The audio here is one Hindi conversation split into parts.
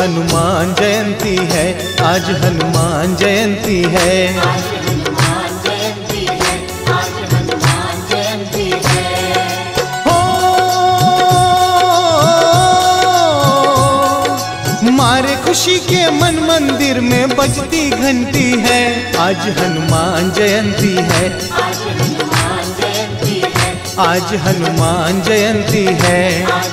हनुमान जयंती है, आज हनुमान जयंती है। हो मारे खुशी के मन मंदिर में बजती घंटी है, आज हनुमान जयंती है, आज हनुमान जयंती है।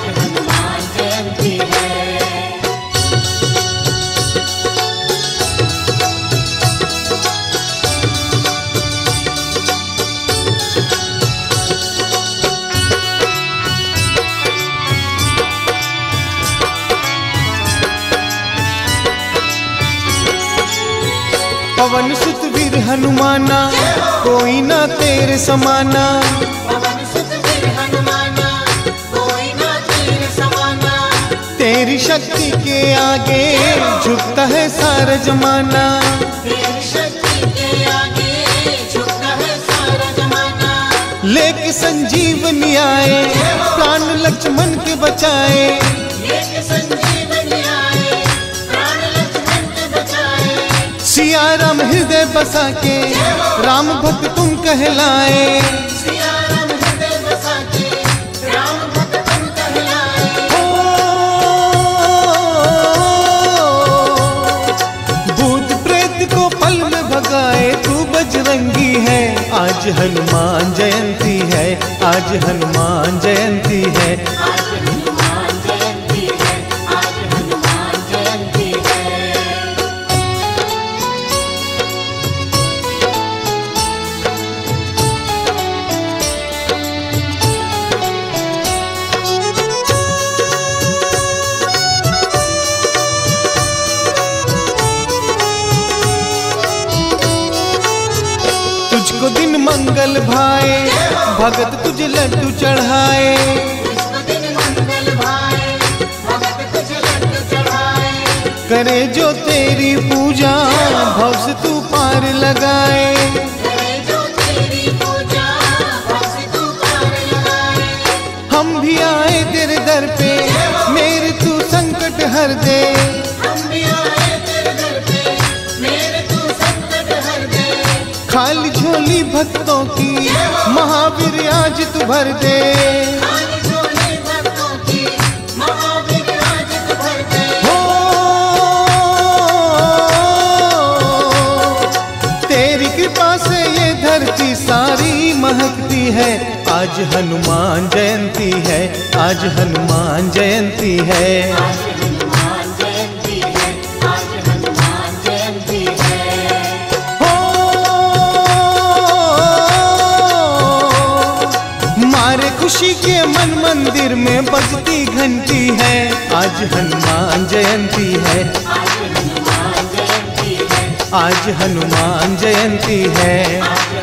पवन सुत वीर हनुमाना, कोई ना तेरे समाना। पवन सुत वीर हनुमाना, कोई ना तेरे समाना। तेरी शक्ति के आगे झुकता है सारा जमाना, तेरी शक्ति के आगे झुकता है सारा जमाना। लेके संजीवनी आए, प्राण लक्ष्मण के बचाए, लेके संजीवनी आए, प्राण लक्ष्मण के बचाए। सिया राम हृदय बसा के राम भक्त तुम कहलाए, सिया राम हृदय बसा के राम भक्त तुम कहलाए। भूत प्रेत को पल में भगाए तू बजरंगी है, आज हनुमान जयंती है, आज हनुमान जयंती है। आज हनुमान जयंती है, आज हनुमान जयंती है। तुझको दिन मंगल भाए, भगत तुझे लड्डू चढ़ाए, तुझको दिन मंगल भाए, भगत तुझे लड्डू चढ़ाए। करे जो तेरी पूजा भव से तू पार लगाए। करे जो तेरी पूजा भव से तू पार लगाए। हम भी आए तेरे दर पे, मेरे तू संकट हर दे, हम भी आए तेरे दर पे, मेरे तू संकट हर दे। खाली झोली भक्तों की महावीर आज तू भर दे। खाली झोली भक्तों की महावीर आज तू भर दे। हो तेरी कृपा से ये धरती सारी महकती है, आज हनुमान जयंती है, आज हनुमान जयंती है। आज हनुमान जयंती है, आज हनुमान जयंती है। हो मारे खुशी के मन मंदिर में बजती घंटी है, आज हनुमान जयंती है, आज हनुमान जयंती है, आज हनुमान जयंती है। आज